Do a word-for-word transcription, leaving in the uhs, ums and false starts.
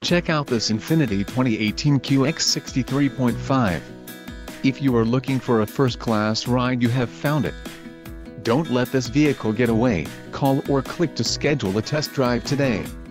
Check out this Infiniti twenty eighteen Q X sixty three point five. If you are looking for a first-class ride, you have found it. Don't let this vehicle get away. Call or click to schedule a test drive today.